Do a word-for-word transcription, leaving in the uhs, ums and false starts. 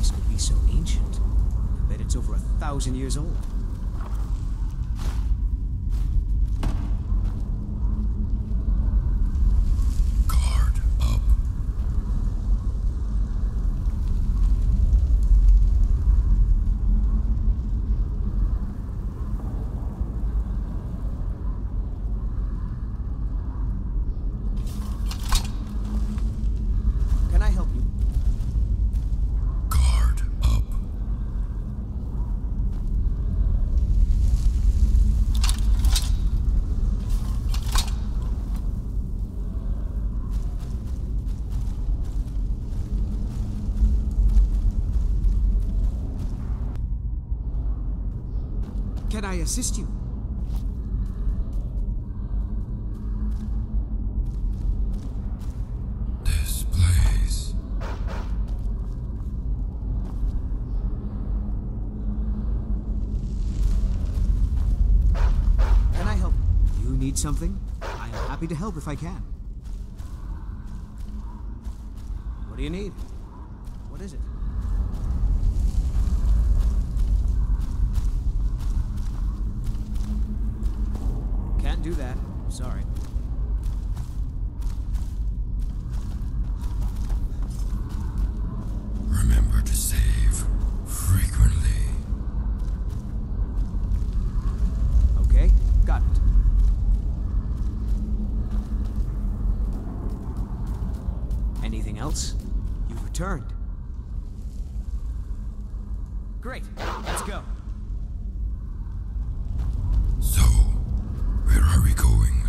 this could be so ancient. I bet it's over a thousand years old. Guard up. Can I help you? Guard up. Can I assist you? This place. Can I help? You need something? I'm happy to help if I can. What do you need? What is it? Can't do that. Sorry. Remember to save frequently. Okay, got it. Anything else? You've returned. Great, let's go. So, where are we going?